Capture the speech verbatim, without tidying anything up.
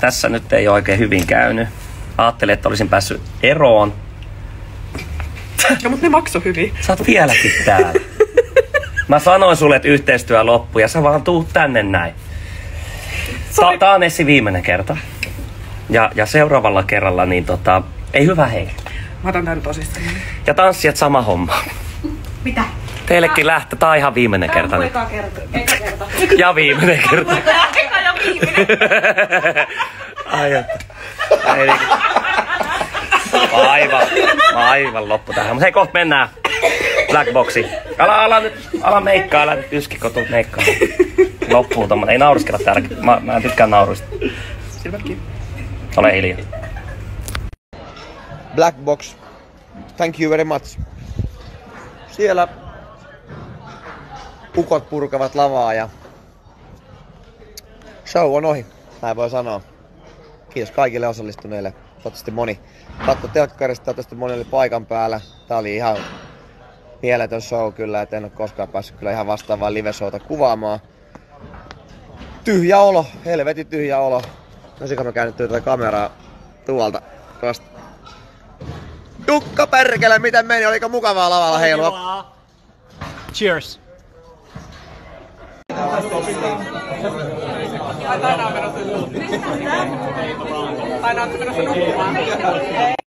tässä nyt ei oikein hyvin käynyt. Ajattelin, että olisin päässyt eroon. No, mutta ne makso hyvin. Sä oot vieläkin täällä. Mä sanoin sulle, että yhteistyö loppui ja sä vaan tuut tänne näin. Ta- tää on Essi viimeinen kerta. Ja, ja seuraavalla kerralla niin tota, ei hyvä hei. Mä otan tän tosissaan. Ja tanssijat sama homma. Mitä? Teillekin lähtö, tää on ihan viimeinen Tää kerta. on eka kerta. Eka kerta. Ja viimeinen kerta. Eka ja viimeinen. Ai että. Ei, niin. Aivan, aivan loppu tähän. Mutta hei, kohta mennään Blackboxiin. Ala, ala nyt, ala meikkaa, älä nyt yski, kun tuut meikkaa. Loppuu tommonen, ei nauriskella täälläkin. Mä, mä en tykkää nauruista. Silmätkin. Ole hiljaa. Blackbox, thank you very much. Siellä ukot purkavat lavaa ja show on ohi, näin voi sanoa. Kiitos kaikille osallistuneille. Toivottavasti moni katso telkkarista, toivottavasti moni oli paikan päällä. Tää oli ihan mieletön show kyllä, et en ole koskaan päässyt kyllä ihan vastaavaa live-showta kuvaamaan. Tyhjä olo, helvetin tyhjä olo. Olisiko mä käynyt tätä kameraa tuolta vasta. Jukka perkele, miten meni? Oliko mukavaa lavalla heilua? Cheers. Aina on menossa nukkumaan.